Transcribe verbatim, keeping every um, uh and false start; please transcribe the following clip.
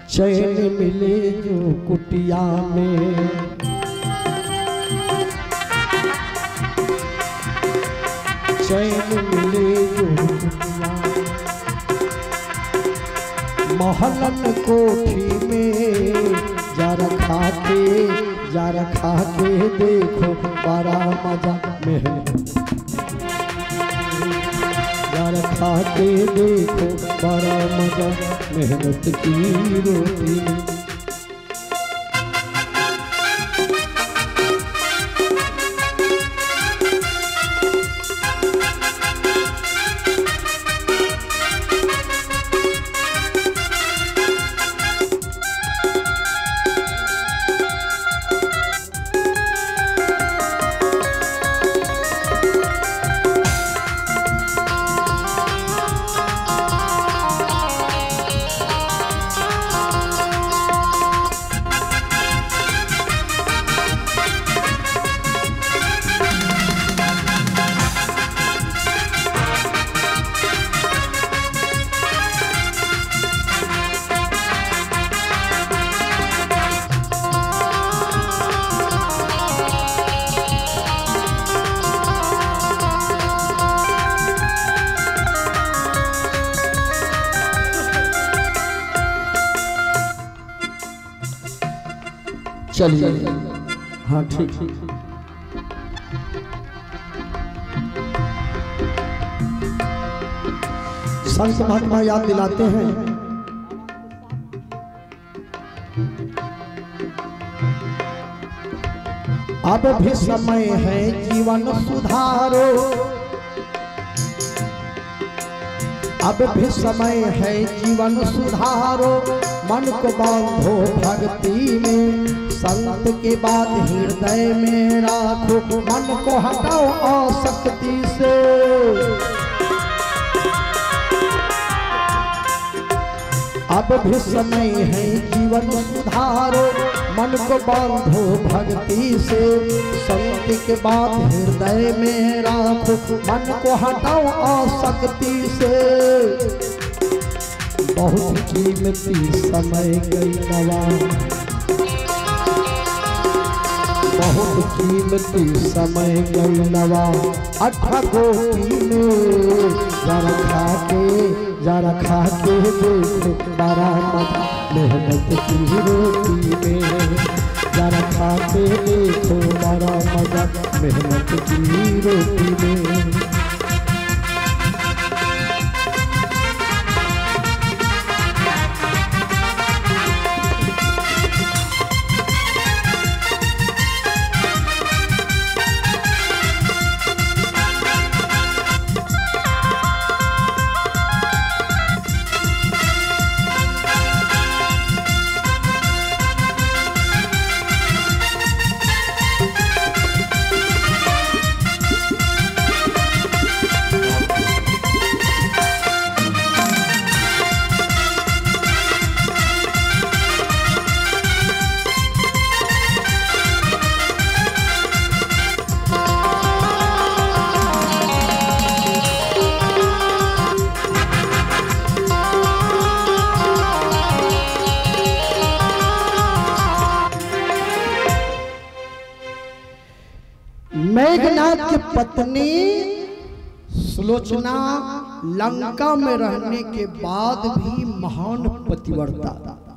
चैन मिले जो कुटिया में, चैन मिले जो कुटिया, महलन कोठी में जा रखा के, जा रखा के देखो बड़ा मजा में, जा रखा के देखो बड़ा मजा मेहनत की रोटी में। चलिए हाँ ठीक। संत महात्मा याद दिलाते हैं, अब भी समय है जीवन सुधारो, अब भी समय है जीवन सुधारो, मन को बांधो भक्ति में, संत के बाद हृदय में राखो, मन को हटाओ आसक्ति से। अब भी समय है जीवन सुधारो, मन को बांधो भक्ति से, संत के बाद हृदय में राखो, मन को हटाओ आसक्ति से। बहुत कीमती समय गई नवा, बहुत कीमती समय गई नवा, अठा गोटी में जा रखा के, जा रखा के देखो बड़ा मजा मेहनत की रोटी में, जा रखा के देखो बड़ा मजा मेहनत की रोटी में। मेघनाथ की पत्नी सुलोचना लंका में रहने के बाद भी महान पतिव्रता,